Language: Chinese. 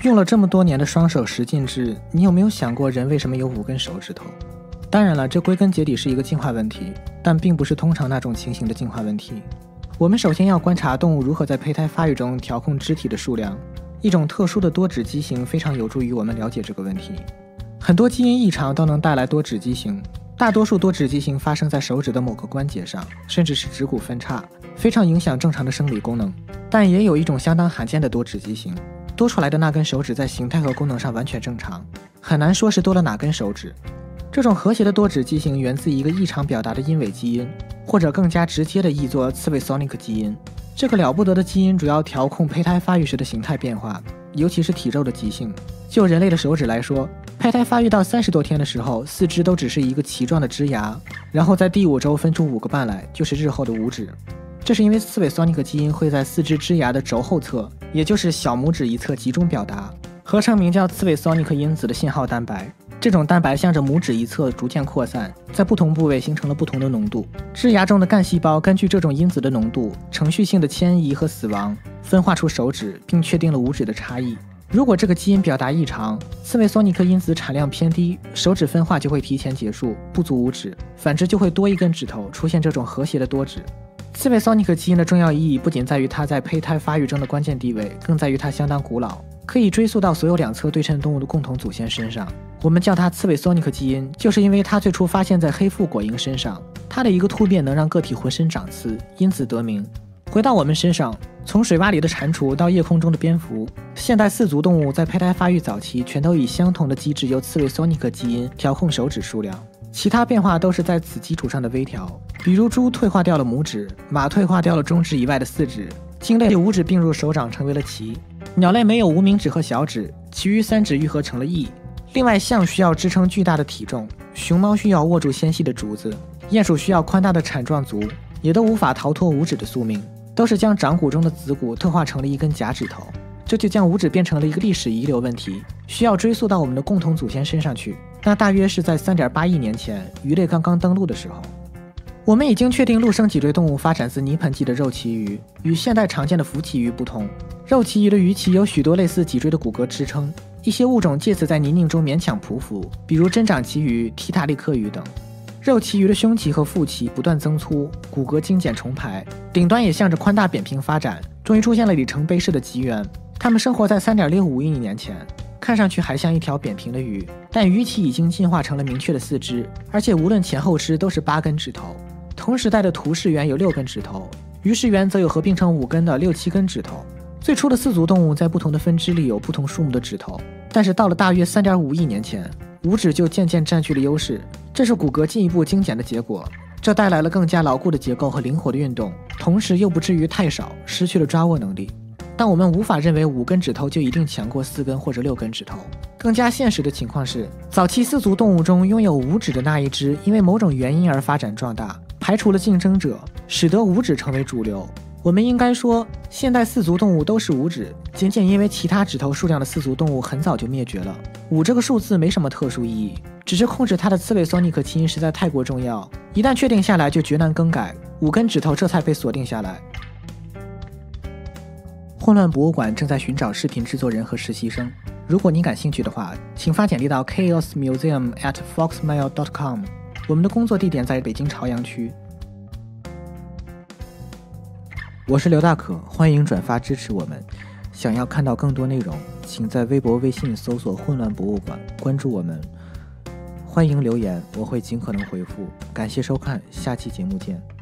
用了这么多年的双手十进制，你有没有想过人为什么有5根手指头？当然了，这归根结底是一个进化问题，但并不是通常那种情形的进化问题。我们首先要观察动物如何在胚胎发育中调控肢体的数量。一种特殊的多指畸形非常有助于我们了解这个问题。很多基因异常都能带来多指畸形，大多数多指畸形发生在手指的某个关节上，甚至是指骨分叉，非常影响正常的生理功能。但也有一种相当罕见的多指畸形，多出来的那根手指在形态和功能上完全正常，很难说是多了哪根手指。这种和谐的多指畸形源自一个异常表达的因尾基因，或者更加直接的译作刺猬 Sonic 基因。这个了不得的基因主要调控胚胎发育时的形态变化，尤其是体肉的极性。就人类的手指来说，胚胎发育到30多天的时候，四肢都只是一个鳍状的枝芽，然后在第5周分出5个半来，就是日后的5指。这是因为刺猬 Sonic 基因会在四肢枝芽的轴后侧，也就是小拇指一侧集中表达，合成名叫刺猬 Sonic 因子的信号蛋白。这种蛋白向着拇指一侧逐渐扩散，在不同部位形成了不同的浓度。枝芽中的干细胞根据这种因子的浓度，程序性的迁移和死亡，分化出手指，并确定了5指的差异。如果这个基因表达异常，刺猬 Sonic 因子产量偏低，手指分化就会提前结束，不足5指；反之就会多一根指头，出现这种和谐的多指。刺猬 Sonic 基因的重要意义不仅在于它在胚胎发育中的关键地位，更在于它相当古老，可以追溯到所有2侧对称动物的共同祖先身上。我们叫它刺猬 Sonic 基因，就是因为它最初发现在黑腹果蝇身上，它的一个突变能让个体浑身长刺，因此得名。回到我们身上，从水洼里的蟾蜍到夜空中的蝙蝠，现代4足动物在胚胎发育早期全都以相同的机制由刺猬 Sonic 基因调控手指数量，其他变化都是在此基础上的微调。比如猪退化掉了拇指，马退化掉了中指以外的4指，鲸类5指并入手掌成为了鳍，鸟类没有无名指和小指，其余3指愈合成了翼。另外，象需要支撑巨大的体重，熊猫需要握住纤细的竹子，鼹鼠需要宽大的铲状足，也都无法逃脱5指的宿命，都是将掌骨中的子骨特化成了一根假指头。这就将5指变成了一个历史遗留问题，需要追溯到我们的共同祖先身上去，那大约是在3.8亿年前鱼类刚刚登陆的时候。我们已经确定陆生脊椎动物发展自泥盆纪的肉鳍鱼，与现代常见的浮鳍鱼不同，肉鳍鱼的鱼鳍有许多类似脊椎的骨骼支撑，一些物种借此在泥泞中勉强匍匐，比如针掌鳍鱼、提塔利科鱼等。肉鳍鱼的胸鳍和腹鳍不断增粗，骨骼精简重排，顶端也向着宽大扁平发展，终于出现了里程碑式的棘缘。它们生活在3.65亿年前，看上去还像一条扁平的鱼，但鱼鳍已经进化成了明确的4肢，而且无论前后肢都是8根指头。同时代的图氏猿有6根指头，鱼氏猿则有合并成5根的6、7根指头。最初的4足动物在不同的分支里有不同数目的指头，但是到了大约3.5亿年前，5指就渐渐占据了优势，这是骨骼进一步精简的结果。这带来了更加牢固的结构和灵活的运动，同时又不至于太少，失去了抓握能力。但我们无法认为5根指头就一定强过4根或者6根指头。更加现实的情况是，早期4足动物中拥有5指的那一只因为某种原因而发展壮大，排除了竞争者，使得5指成为主流。我们应该说，现代4足动物都是5指，仅仅因为其他指头数量的4足动物很早就灭绝了。5这个数字没什么特殊意义，只是控制它的刺猬 Sonic 基因实在太过重要，一旦确定下来就绝难更改，5根指头这才被锁定下来。混乱博物馆正在寻找视频制作人和实习生，如果你感兴趣的话，请发简历到 chaosmuseum@foxmail.com， 我们的工作地点在北京朝阳区。我是刘大可，欢迎转发支持我们。想要看到更多内容，请在微博、微信搜索混乱博物馆，关注我们。欢迎留言，我会尽可能回复。感谢收看，下期节目见。